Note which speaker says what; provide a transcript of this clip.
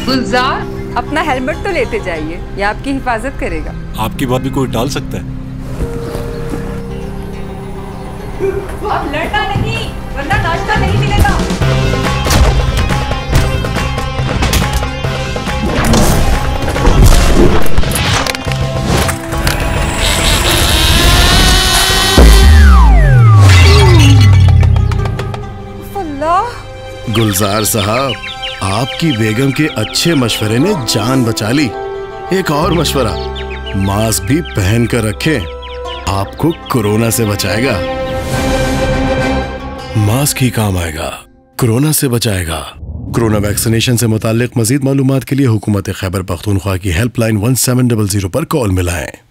Speaker 1: गुलजार,
Speaker 2: अपना हेलमेट तो लेते जाइए, ये आपकी हिफाजत करेगा।
Speaker 3: आपकी बात भी कोई टाल सकता है?
Speaker 2: अब लड़ना नहीं, वरना नाश्ता नहीं मिलेगा।
Speaker 4: गुलजार साहब, आपकी बेगम के अच्छे मशवरे ने जान बचा ली। एक और मशवरा, मास्क भी पहन कर रखें, आपको कोरोना से बचाएगा। मास्क ही काम आएगा, कोरोना से बचाएगा। कोरोना वैक्सीनेशन से मुताल्लिक मजीद मालूमात के लिए हुकूमत खैबर पख्तूनख्वा की हेल्पलाइन 1700 पर कॉल मिलाएं।